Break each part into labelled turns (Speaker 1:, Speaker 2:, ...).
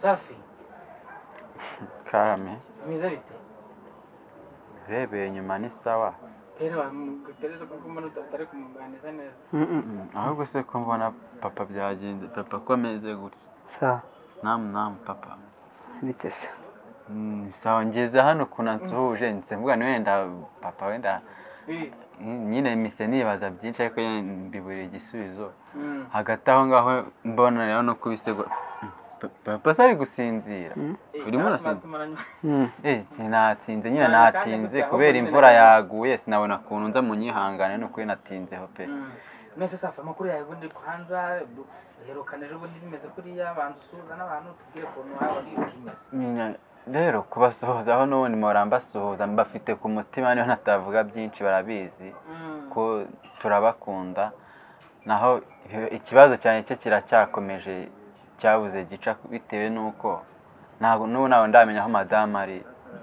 Speaker 1: Safi
Speaker 2: karame
Speaker 1: mwiza bite
Speaker 2: rebeye nyuma ni sawa
Speaker 1: rero pereza ko mbona utari kumuganiza neza
Speaker 2: ahubwo se ko mbona papa byagenze papa ko ameze gutya
Speaker 3: Sawa.
Speaker 2: namu papa
Speaker 3: Bite se?
Speaker 2: sawa ngeze hano kuna nsuhuje nsembuga wenda papa wenda nyine mise nibaza byinshi ariko mbiburiye igisubizo hagati aho ngaho mbona rero no kubisego papa sari gusinzira urimo urasinzira natinze nyine natinze kubera imvura yaguye sinabona kuntu nza munyihangane no kuri natinzeho pe
Speaker 1: nese Safi amakuru yawe ubundi kuhanza herukanije ubundi bimeze kuriya bantu usuhuza n'abantu tubwire ukuntu haba kimeze
Speaker 2: rero kubasuhuzaho n'ubundi mpora mbasuhuza mbafite ku mutima niho natavuga byinshi barabizi ko turabakunda naho ikibazo cyane cyo kiracyakomeje cyabuze gica bitewe nuko ntabwo ndamenya aho madame ari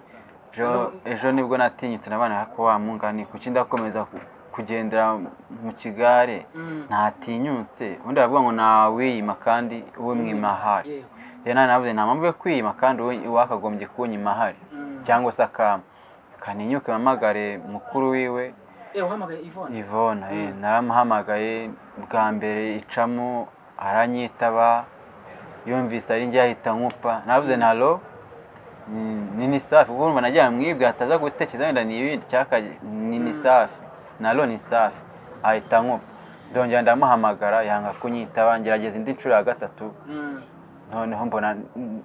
Speaker 2: ejo nibwo natinyitse nabana ko wamungani kuki ndakomeza kugendera mu kigare ntatinyutse ubundi bavuga ngo nawiyima kandi uwe mwimahari navuze nta mpamvu yo kwiyima kandi wakagombye kunyima ahari cyangwa se kaninyuke mpamagare mukuru wiwe Yvonne naramuhamagaye bwa mbere icamo aranyitaba yumvise ari njye yahita nkupa navuze ntalo ni Safi ubwo urumva nagira mwibwe ataza gutekereza wenda ni ibindi cyaka ni Safi nalo ni Safi ahita nkupa ndongera ndamuhamagara yanga kunyitaba ngerageza indi nshuro ya gatatu noneho mbona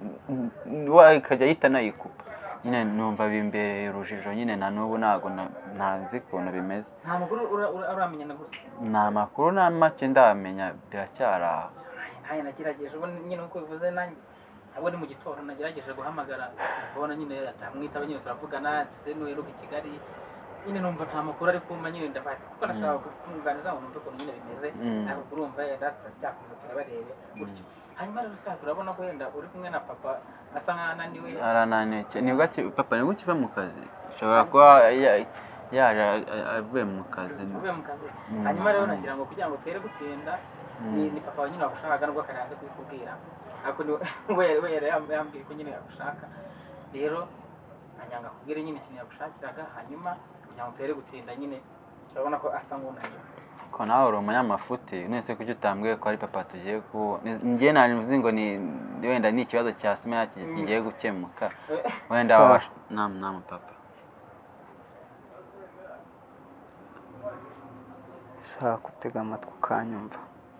Speaker 2: wakajya yita nayikupa nyine numva bimbereye urujijo nyine na n'ubu ntago ntanzi ukuntu bimeze
Speaker 1: nta makuru uramenya na gute
Speaker 2: nta makuru na make ndamenya biracyari aho
Speaker 1: ntaye nagerageje ubu nyine uko bivuze nanjye abo ni mu gitondo nagerageje guhamagara ubona nyine atamwitaba nyine turavugana se n'uheruka i Kigali nyine numva nta makuru ari kumpa nyine ndafata kuko nashaka kumwunganiza ngo numve ukuntu nyine bimeze ariko urumva cyakomeza turabarebe gutyo hanyuma rero Safi urabona ko wenda uri kumwe na papa asa nk'ananiwe
Speaker 2: arananiwe nibwo papa nibwo ukiva mu kazi ushobora kuba yaje avuye mu kazi
Speaker 1: hanyuma rero nagira ngo kugira ngo twere gutinda ni papa nyine wagushaka nubwo akaranze kubikubwira ariko we yambwiye ko nyine yagushaka rero anyanga kubwira nyine ikintu yagushakiraga hanyuma kugira ngo twere gutinda nyine urabona ko asa nk'unaniwe
Speaker 2: ko nawe uri umunyamafuti nese kuki utambwiye ko ari papa tugiye ku njye nanivuze ngo ni wenda ni ikibazo cya sima kigiye gukemuka wenda wabasha namu papa
Speaker 3: Shaka kutega amatwi ukanyumva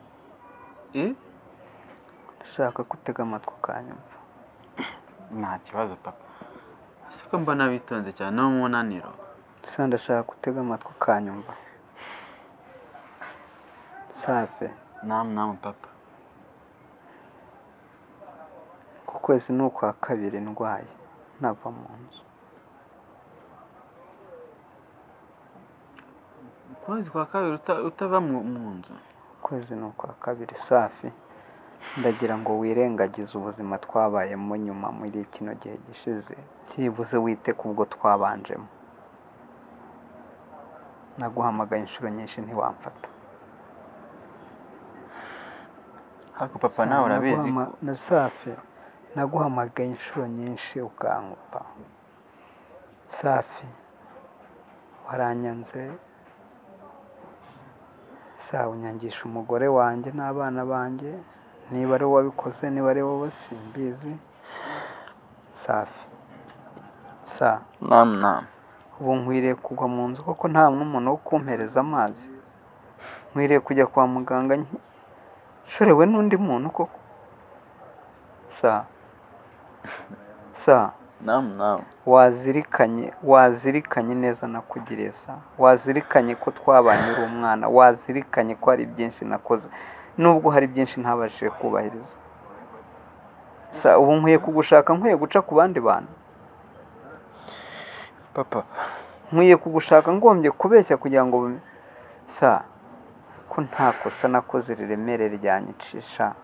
Speaker 3: shaka kutega amatwi ukanyumva
Speaker 2: nta kibazo papa siko mbona bitonze cyane no mu munaniro
Speaker 3: ndashaka kutega amatwi ukanyumva Safi
Speaker 2: namu papa
Speaker 3: ku kwezi ni ukwa kabiri ndwaye nava mu nzu
Speaker 2: ukwezi kwa kabiri utava mu nzu
Speaker 3: ukwezi ni ukwa kabiri Safi ndagira ngo wirengagize ubuzima twabayemo nyuma muri kino gihe gishize byibuze wite kubwo twabanjemo naguhamagaye inshuro nyinshi ntiwamfata
Speaker 2: ariko papa nawe urabizi
Speaker 3: na Safi naguhamagaye inshuro nyinshi ukankupa Safi waranyanze unyangisha umugore wanjye n'abana banjye niba ari wabikoze niba ari wowe simbizi Safi
Speaker 2: namu
Speaker 3: ubu nkwiriye kugwa mu nzu kuko nta n'umuntu wo kumpereza amazi nkwiriye kujya kwa muganga shorewe n'undi muntu koko
Speaker 2: namu
Speaker 3: wazirikanye neza nakugiriye wazirikanye ko twabanye uri umwana wazirikanye ko hari byinshi nakoze nubwo hari byinshi ntabashije kubahiriza ubu nkwiye kugushaka nkwiye guca ku bandi bantu
Speaker 2: papa
Speaker 3: nkwiye kugushaka ngombye kubeshya kugira ngo ko nta kosa nakoze riremere ryanyicisha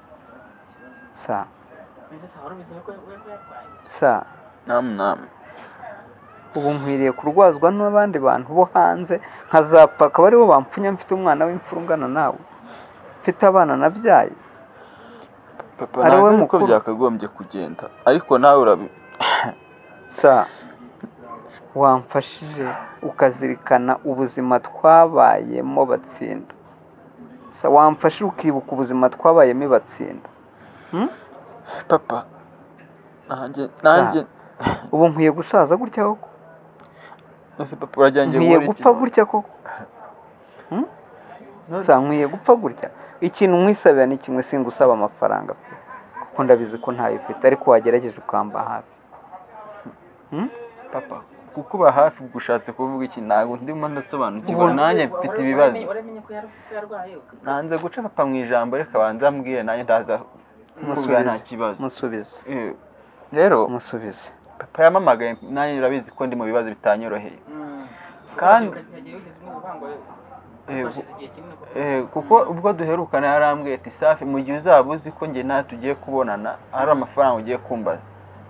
Speaker 2: namu
Speaker 3: ubu nkwiriye kurwazwa n'abandi bantu bo hanze nkazapfa akaba aribo bampfunya mfite umwana w'imfura ungana nawe mfite abana nabyaye
Speaker 2: papa
Speaker 3: ari we
Speaker 2: ntabwo uko
Speaker 3: mukuru.
Speaker 2: byakagombye kugenda ariko nawe
Speaker 3: sa wamfashije ukazirikana ubuzima twabayemo Batsinda, sa wamfashije ukibuka ubuzima twabayemo Batsinda.
Speaker 2: papa nanjye
Speaker 3: ubu nkwiye gusaza gutya koko?
Speaker 2: ese papa urajyangiye
Speaker 3: nkwiye
Speaker 2: gukora iki
Speaker 3: gupfa gutya koko? sa nkwiye gupfa gutya? ikintu nkwisabira ni kimwe, singusaba amafaranga pe, kuko ndabizi ko ntayo ufite, ariko wagerageje ukamba hafi.
Speaker 2: papa kukuba hafi gushatse kuvuga iki? ntabwo ndimo ndasobanukirwa, nanjye mfite ibibazo. nanze guca papa mu ijambo, reka banza ambwire nanjye ndaza kumubwira nta kibazo.
Speaker 3: musubize
Speaker 2: rero
Speaker 3: musubize.
Speaker 2: papa yamamagaye, nanjye urabizi ko ndi mu bibazo bitanyoroheye, kandi kuko ubwo duherukana yarambwiye ati Safi, mu gihe uzaba uzi ko njye nawe tugiye kubonana hari amafaranga ugiye kumbaza,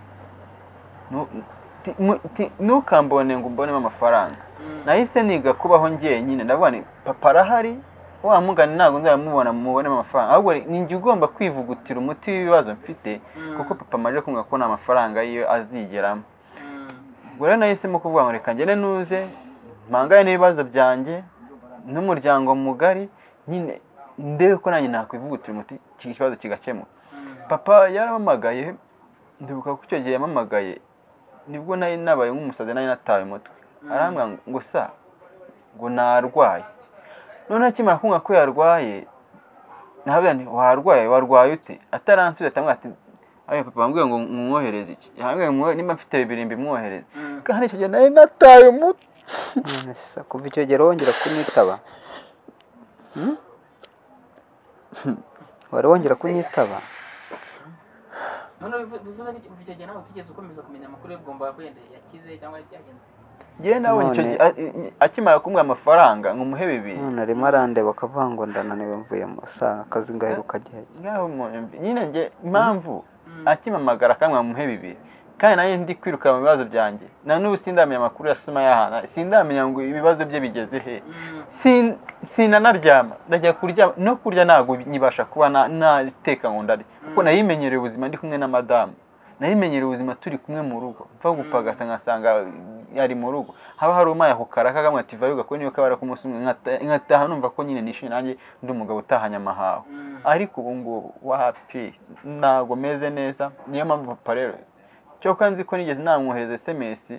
Speaker 2: ntukambone ngo umbonemo amafaranga. nahise niga kubaho njyenyine, ndavuga ni papa arahari, wa mugani ntabwo nzamubona mubonemo amafaranga, ahubwo ni njye ugomba kwivugutira umuti w'ibibazo mfite, kuko papa amaze kumbwira ko nta mafaranga yiwe azigeramo. ubwo rero nahisemo kuvuga ngo reka ngende nuze mpangane n'ibibazo byanjye n'umuryango mugari, nyine ndebe ko nanjye nakwivugutira umuti iki kibazo kigakemuka. papa yaramamagaye, ndibuka ko icyo gihe yamamagaye nibwo nari nabaye nk'umusazi, nari natawe umutwe. arambwira ngo sa ngo narwaye. none akimara kumva ko yarwaye, nahabwa nti warwaye ute? ataransubiza atamwe ati ayo papa ambwiye ngo mwohereze iki? yambwiye ngo nimba mfite 2 mbimwohereze. kandi icyo gihe nari nataye umutwe.
Speaker 3: kuva icyo gihe wongera kunyitaba? wari wongera kunyitaba?
Speaker 1: none bivuze ko icyo gihe nawe utigeze ukomeza kumenya amakuru y'ubwomba kwenda yakize cyangwa byagenze?
Speaker 2: Njye nabonye icyo akimara kumwe amafaranga nkumuhe 2.
Speaker 3: none arimo arandeba akavuga ngo ndananiwe mvuyemo, sa akazi ngaheruka gihe
Speaker 2: nyine njye impamvu akimamagara akamwa muhe 2, kandi nanjye ndi kwiruka mu bibazo byanjye, na n'ubu sindamenya amakuru yasoma yahana, sindamenya ngo ibibazo bye bigeze he, sinanaryama, ndajya kurya no kurya ntago nyibasha kuba nateka ngo ndarya, kuko narimenyereye ubuzima ndi kumwe na madamu, narimenyereye ubuzima turi kumwe mu rugo, mva gupagasa nkasanga yari mu rugo, haba hari umaya kukara kagamwe ati vayo gako niyo kabara kumusumwe nkataha numva ko nyine nishimye nanjye ndi umugabo utahanya amahaho. ariko ubu ngubu wapi ntago meze neza, niyo mpamvu papa rero cyo kanzi ko nigeze namwohereza SMS,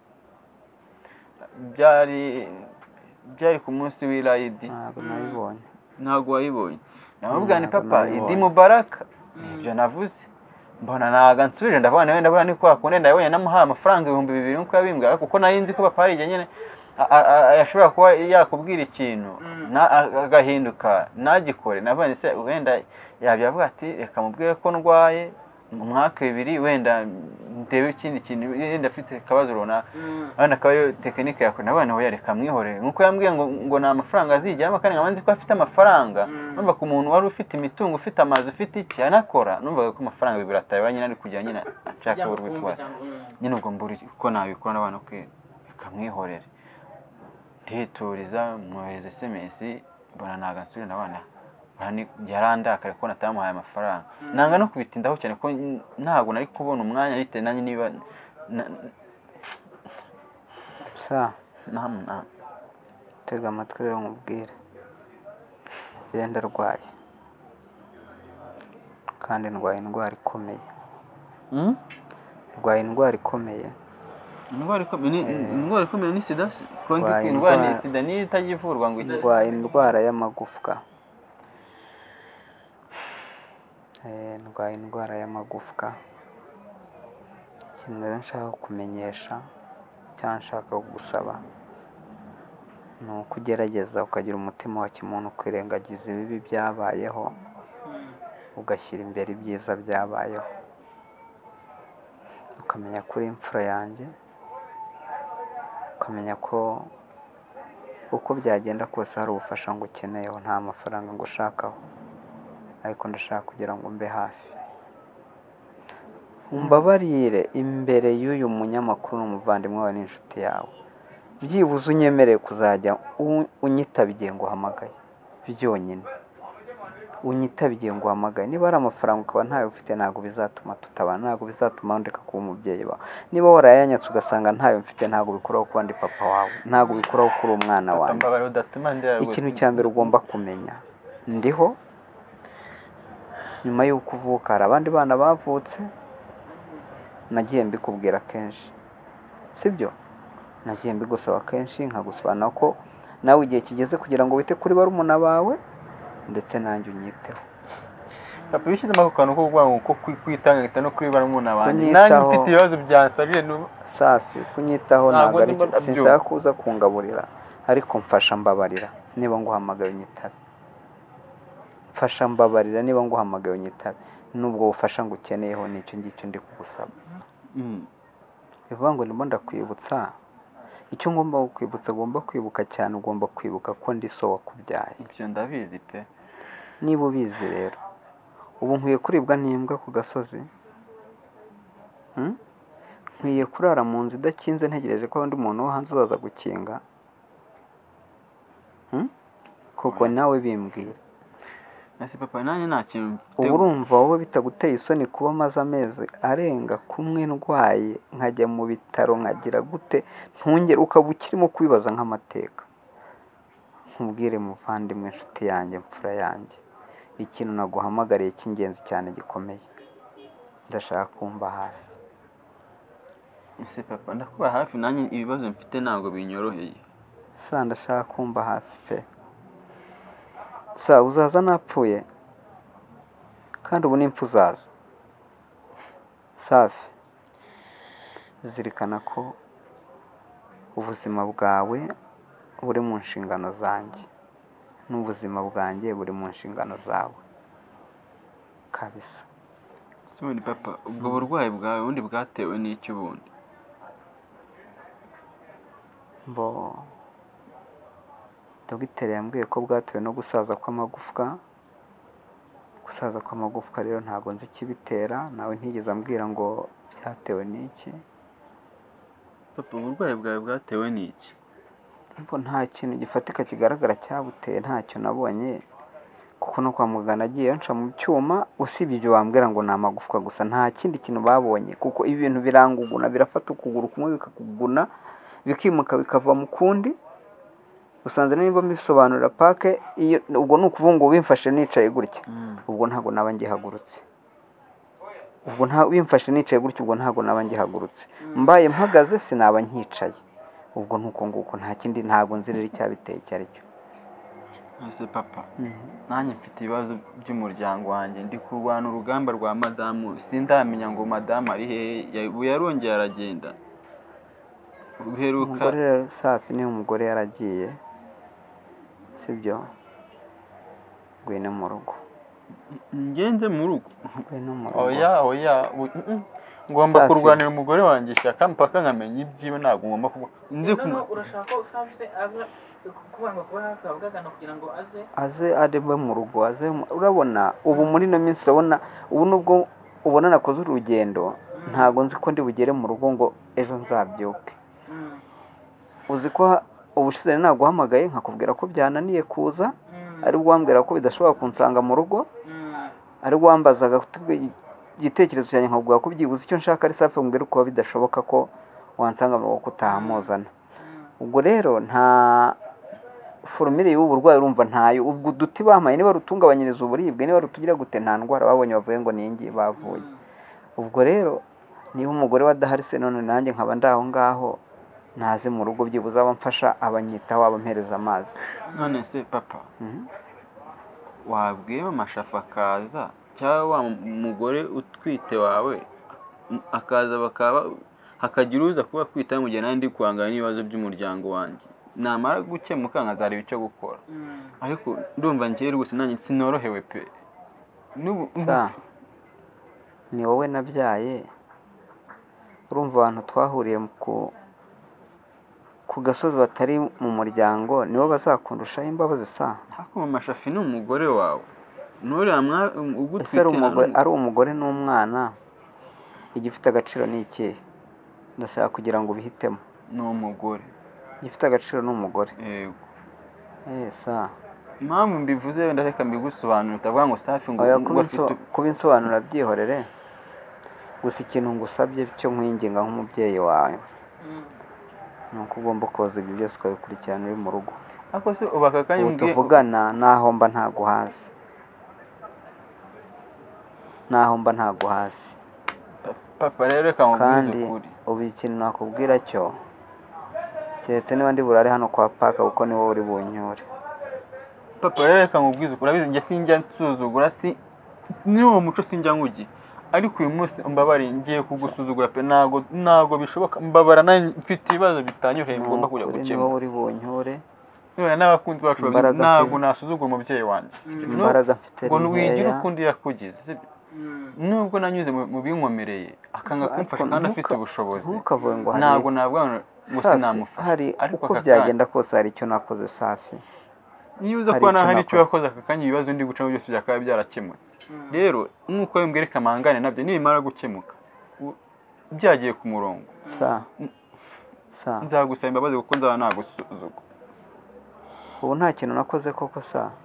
Speaker 2: byari ku munsi w'Eid. ntago wayibonye? namubwira ni papa Idi Mubaraka, nibyo navuze. mbona naga nsubije ndavana wenda bura ni kwa kunde ndabonye namuha amafaranga 2000 nkuko yabimbwa, kuko nari nzi ko papa ari nyine yashobora kuba yakubwira ikintu agahinduka nagikore. navanye se wenda yavuga ati reka mubwire ko ndwaye mu mwaka 2 wenda ndebe ikindi kintu wenda afite kabazo runaka, abana akaba tekinike yakora. nabana we yareka mwihorere nkuko yambwiye ngo na amafaranga azijyamo, kandi nkabanzi ko afite amafaranga. numva ko umuntu wari ufite imitungo, ufite amazi, ufite iki anakora, numva ko amafaranga 2 atayobanye nyine ari kujya nyine ashaka urwitwa nyine ubwo mburi ko nabikora n'abana kwe reka mwihorere. ndituriza mwohereza SMS, mbona nagansubira n'abana yarandakare ko natamuhaye amafaranga. nanga no kubitindaho cyane ko ntago nari kubona umwanya bite nanjye niba
Speaker 3: sa tega amatwi rero nkubwire, genda rwaye kandi ndwaye indwara ikomeye. ndwaye indwara ikomeye.
Speaker 2: indwara ikomeye ni sida? konzi ko indwara ni sida ni itagivurwa ngo iki?
Speaker 3: ndwaye indwara y'amagufwa. ndwaye indwara y'amagufwa. ikintu rero nshaka kumenyesha cyangwa nshaka kugusaba ni ukugerageza ukagira umutima wa kimuntu, ukwirengagiza ibibi byabayeho, ugashyira imbere ibyiza byabayeho, ukamenya ko uri imfura yanjye, ukamenya ko uko byagenda kose hari ubufasha ngo ukeneyeho, nta mafaranga ngo ushakaho, ariko ndashaka kugira ngo mbe hafi. umbabarire imbere y'uyu munyamakuru n'umuvandimwe wawe n'inshuti yawe, byibuze unyemereye kuzajya unyitaba igihe nguhamagaye byonyine, unyitabiye ngo uhamagaye, niba ari amafaranga ukaba ntayo ufite ntabwo bizatuma tutabana, ntabwo bizatuma ndeka kuba umubyeyi wawe, niba warayanyatse ugasanga ntayo mfite ntabwo bikuraho kuba ndi papa wawe, ntabwo bikuraho kuri umwana
Speaker 2: papa
Speaker 3: wanjye.
Speaker 2: mbabarira udatuma ndira rwose.
Speaker 3: Ikintu cya mbere ugomba kumenya, ndiho nyuma y'uko uvuka hari abandi bana bavutse, nagiye mbikubwira kenshi sibyo, nagiye mbigusaba kenshi nkagusobanura ko nawe igihe kigeze kugira ngo wite kuri barumuna bawe ndetse nanjye unyiteho.
Speaker 2: papa bishyizemo ako kantu ko kuvuga ngo ko kwitanga ngita no kuri barumuna banjye,
Speaker 3: Kunyitaho.
Speaker 2: nanjye mfite ibibazo byansabye
Speaker 3: Safi, kunyitaho
Speaker 2: Ntabwo
Speaker 3: ntabwo ari
Speaker 2: ndimo
Speaker 3: cyo,
Speaker 2: ndabyumva.
Speaker 3: sinshaka kuza kungaburira ariko mfasha mbabarira niba nguhamagaye unyitabe, mfasha mbabarira niba nguhamagaye unyitabe, nubwo bufasha ngo ukeneyeho n'icyo ngicyo ndi kugusaba. Bivuga ngo ndimo ndakwibutsa icyo ngomba kukwibutsa, ugomba kwibuka cyane, ugomba kwibuka ko ndi so wakubyaye.
Speaker 2: ibyo ndabizi pe.
Speaker 3: Niba ubizi rero, ubu nkwiye kuribwa n'imbwa ku gasozi? Nkwiye kurara mu nzu idakinze ntegereje ko undi muntu wo hanze uzaza gukinga? Koko nawe bimbwira.
Speaker 2: Ese papa nanjye nta kintu mfite.
Speaker 3: Ubu urumva wowe bitaguteye isoni kuba maze amezi arenga kumwe ndwaye, nkajya mu bitaro nkagira gute, ntungere ukaba ukirimo kubibaza nk'amateka? Nkubwire muvandimwe, inshuti yanjye, mfura yanjye, ikintu naguhamagariye cy'ingenzi cyane gikomeye, ndashaka kumva hafi.
Speaker 2: Ese papa ndakuba hafi, nanjye ibibazo mfite ntabwo binyoroheye.
Speaker 3: Ndashaka kumva hafi pe. Uzaza napfuye kandi ubu n'impfu uzaza. Safi, zirikana ko ubuzima bwawe buri mu nshingano zanjye n'ubuzima bwanjye buri mu nshingano zawe kabisa.
Speaker 2: Sorry papa, ubwo burwayi bwawe ubundi bwatewe n'iki ubundi?
Speaker 3: Dogiteri yambwiye ko bwatewe no gusaza kw'amagufwa. Gusaza kw'amagufwa rero ntabwo nzi ikibitera, nawe ntigeze ambwira ngo byatewe n'iki.
Speaker 2: Papa uburwayi bwawe bwatewe n'iki?
Speaker 3: Nta kintu gifatika kigaragara cyabuteye, ntacyo nabonye, kuko no kwa muganga nagiye nca mu cyuma, usibye ibyo bambwira ngo ni amagufwa gusa, nta kindi kintu babonye, kuko ibi bintu biranguguna, birafata ukuguru kumwe bikakuguna bikimuka bikava mu kundi. Usanze nimba mbisobanurira pake, ubwo ni ukuvuga ngo bimfashe nicaye gutya, ubwo ntabwo naba ngihagurutse. Ubwo bimfashe nicaye gutya, ubwo ntabwo naba ngihagurutse. Mbaye mpagaze sinaba nkicaye. Ubwo nuko nguko, nta kindi, ntabwo nzi rero icyabiteye icyo ari cyo.
Speaker 2: Ese papa, nanjye mfite ibibazo by'umuryango wanjye, ndi kurwana urugamba rwa madamu, sindamenya ngo madamu ari hehe, ubu yarongeye aragenda. Uheruka
Speaker 3: Umugore rero Safi, niba umugore yaragiye sibyo, ngwino mu rugo.
Speaker 2: ngenze mu rugo?
Speaker 3: Ngwino mu rugo.
Speaker 2: Oya, ngomba kurwanira umugore wanjye ishyaka mpaka nkamenya ibyiwe, ntabwo ngomba kuba nzi
Speaker 1: urashaka ko Safi aza kuvuga ngo kuba hafi abagana kugira ngo
Speaker 3: aze arebe mu rugo, urabona ubu muri ino minsi, urabona ubu nubwo ubona nakoze urugendo, ntabwo nzi ko ndi bugere mu rugo ngo ejo nzabyuke. Uzi ko ubushize naguhamagaye nkakubwira ko byananiye kuza, ari bwo wambwira ko bidashobora kunsanga mu rugo, ari bwo wambazaga igitekerezo cyanjye nkakubwira ko byibuze icyo nshaka ari Safi, mbwira ko bidashoboka ko wansanga mu rugo utahamuzana. Ubwo rero nta forumire y'ubu burwayi urumva ntayo. Ubwo uduti bampaye niba rutungabanyiriza uburibwe, niba rutugira gute, nta ndwara babonye bavuye ngo ningi bavuye. Ubwo rero niba umugore wadahari se, none nanjye nkaba ndaho ngaho, naze mu rugo byibuze abamfasha, abanyitaho, abampereza amazi.
Speaker 2: None se papa, wabwiye amashafa akaza, cyangwa wa mugore utwite wawe akaza, hakagira uza kuba kwitaho mu gihe nanjye ndi guhangana n'ibibazo by'umuryango wanjye, namara gukemuka nkazareba icyo gukora. Ariko ndumva njyewe rwose nanjye sinorohewe pe.
Speaker 3: Ni wowe nabyaye, urumva abantu twahuriye ku gasozi batari mu muryango nibo bazakundushaho imbabazi.
Speaker 2: Ariko mama Shafi ni umugore wawe, nturiya ugutwite
Speaker 3: ari umugore n'umwana, igifite agaciro ni ikihe? Ndashaka kugira ngo ubihitemo.
Speaker 2: Ni umugore.
Speaker 3: Igifite agaciro ni umugore.
Speaker 2: Yego. impamvu mbivuze wenda reka mbigusobanura utavuga ngo Safi ngo
Speaker 3: oya
Speaker 2: ngo afite
Speaker 3: kubinsobanura byihorere gusa ikintu ngusabye cyo nkwinginga nk'umubyeyi wawe ni uko ugomba koza ibyo byose ukabikurikirana uri mu rugo
Speaker 2: ako se ubaka kanya
Speaker 3: ubu tuvugana naho mba ntaguhazi
Speaker 2: papa rero reka nkubwize
Speaker 3: kandi
Speaker 2: ukuri
Speaker 3: ubu ikintu nakubwira cyo keretse niba ndi burare hano kwa paka kuko ni wowe uri bunyure
Speaker 2: papa rero reka nkubwize ukuri urabizi njye sinjya nsuzugura n'uwo muco sinjya nkugi ariko uyu munsi mbabari ngiye kugusuzugura pe ntago bishoboka mbabara nanjye mfite ibibazo bitanyoheye ngomba kujya gukemura
Speaker 3: ni wowe uri bunyure
Speaker 2: n'abakunzi bacu ntabwo nasuzugura umubyeyi wanjye
Speaker 3: imbaraga mfite
Speaker 2: ngo wigira ukundi yakugize nubwo nanyuze mu binkomereye akanga kumfasha kandi afite ubushobozi
Speaker 3: ntukavuge ngo
Speaker 2: ntabwo navuga ngo sinamufasha
Speaker 3: hari uko byagenda kose hari icyo nakoze Safi
Speaker 2: iyo uza kubona hari icyo yakoze aka kanya ibibazo ndi gucamo byose byakaba byarakemutse rero nk'uko mbwereka amahangane nabyo nibimara gukemuka byagiye ku murongo nzagusaba imbabazi kuko nzaba nagusuzugura
Speaker 3: ubu nta kintu nakoze koko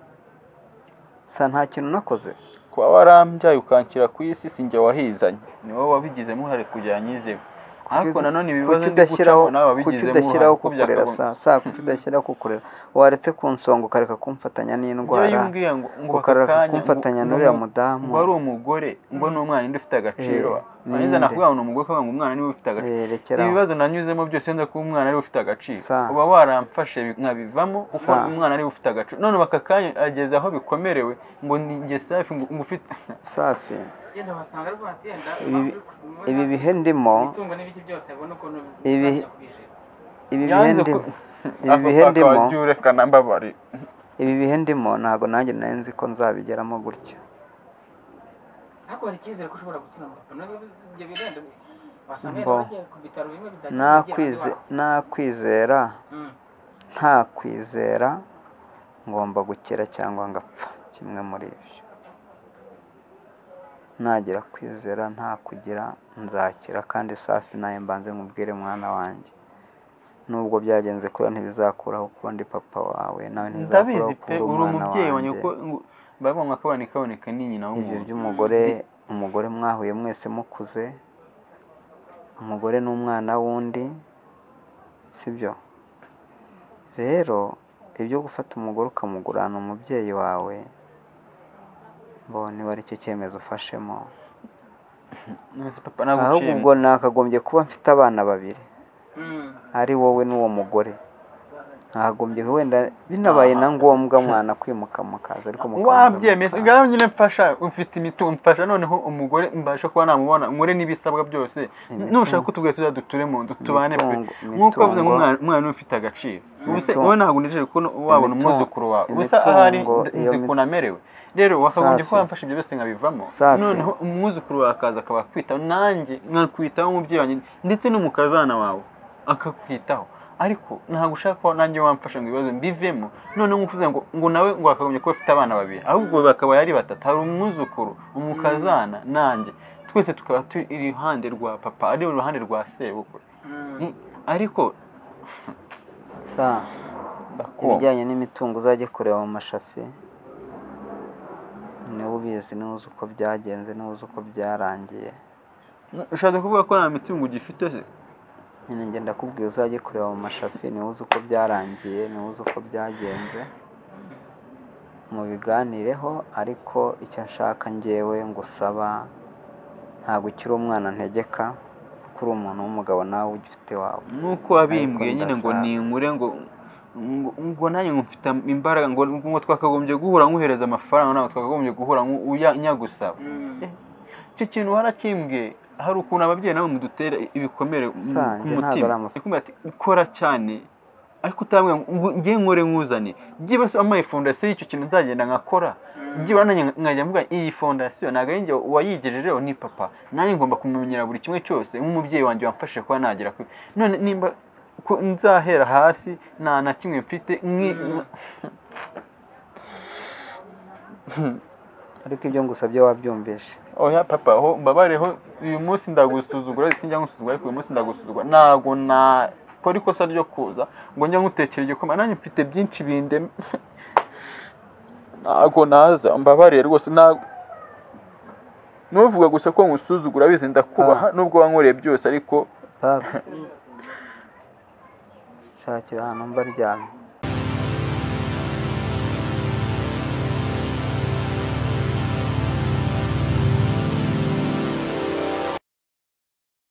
Speaker 3: nta kintu nakoze
Speaker 2: kuba warambyaye ukanshyira ku isi sinjye wahizanye ni wowe wabigizemo uruhare kugira nyizeho ariko nanone ibibazo ndi gucamo nawe wabigizemo uruhare kuko
Speaker 3: byakagombye kuki udashyiraho kukurera waretse kunsonga ukareka kumfatanya n'indwara ukareka kumfatanya n'uriya mudamu
Speaker 2: ngo ari umugore ngo n'umwana indi ufite agaciro niza nakuvuga ngo ni umugore kuvuga ngo umwana niwe ufite agaciro ibibazo nanyuzemo byose nza kuba umwana ariwe ufite agaciro uba waramfashe nkabivamo kuko umwana ariwe ufite agaciro none bakakanya ageze aho bikomerewe ngo njye Safi ngo ufite
Speaker 3: Safi ibi bihe ndimo ibi bihe ndimo ntabwo nanjye nari nzi ko nzabigeramo gutya nakwizera nta kwizera ngomba gukira cyangwa ngapfa kimwe muri ibyo nagira kwizera nta kugira nzakira kandi Safi nawe mbanze nkubwire mwana wanjye nubwo byagenze kure ntibizakuraho kuba ndi papa wawe nawe ntibizakuraho kuba umwana wanjye
Speaker 2: babonye akabana kaboneka ni nyina
Speaker 3: ibyo by'umugore mwahuye mwese mukuze umugore n'umwana wundi sibyo rero ibyo gufata umugore ukamugurana umubyeyi wawe niba ari cyo cyemezo ufashemo ahubwo nakagombye kuba mfite abana babiri ari wowe n'uwo mugore ntagombye wenda binabaye na ngombwa mwana kwimuka mukaza ariko
Speaker 2: wabyemeza ngaho nyine mfasha ufite imitungo mfasha noneho umugore mbasha kuba namubona nkore n'ibisabwa byose nushaka ko tubwiye tuzaduture mu nzu tubane pe nk'uko bavuze ngo umwana ufite agaciro ubuse wowe ntabwo unejeje ko wabona umwuzukuru wawe ubuse ahari nzi ko namerewe rero wakagombye kuba mfasha ibyo byose nkabivamo noneho umwuzukuru wawe akaza akabakwitaho nanjye nkakwitaho umubyeyi wanjye ndetse n'umukazana wawe akakwitaho ariko ntabwo ushaka ko nanjye wamfasha ngo ibibazo mbivemo noneho nkuvuze ngo nawe ngo wakagombye kuba afite abana babiri ahubwo bakaba ari batatu hari umwuzukuru umukazana nanjye twese tukaba turi iruhande rwa papa ari uruhande rwa sebukwe ariko
Speaker 3: ibijyanye n'imitungo uzajye kureba mu mashafi niwe ubizi niwe uzi uko byagenze niwe uzi uko byarangiye
Speaker 2: ushaka kuvuga ko nta mitungo ugifite se
Speaker 3: nyine ngenda kubwira uzajye kureba mu mashafi niwe uzi uko byarangiye niwe uzi uko byagenze mubiganireho ariko icyo nshaka njyewe ngusaba ntabwo ukiri umwana ntegeka kuko uri umuntu w'umugabo nawe ugifite wawe
Speaker 2: nuko wabimbwiye nyine ngo ninkure ngo nanjye mfite imbaraga ngo twakagombye guhura nkuhereza amafaranga nawe twakagombye guhura nyagusaba icyo kintu warakimbwiye hari ukuntu ababyeyi nabo mudutera ibikomere ku mutima ukora cyane ariko utabwira ngo ngiye nkore nkuzane byibase amaye fondasiyo y'icyo kintu nzagenda nkakora byibura nanjye nkajya mvuga iyi fondasiyo ntabwo ari njye wayigejejeho ni papa nanjye ngomba kumumenyera buri kimwe cyose nk'umubyeyi wanjye wamfashe kuba nagera kuri none nimba nzahera hasi nta na kimwe mfite
Speaker 3: ariko ibyo ngusabye wabyumvishe
Speaker 2: oya papa aho mbabareho uyu munsi ndagusuzugura sinjya ngusuzugura ariko uyu munsi ndagusuzugura ntabwo nakora ikosa ryo kuza ngo njya ngutekera igikoma nanjye mfite byinshi bindeme
Speaker 4: ntago naza mbabariye rwose nuvuga gusa ko nkusuzugura bize ndakubaha nubwo wankoreye byose ariko
Speaker 3: shakira ahantu mba ryamye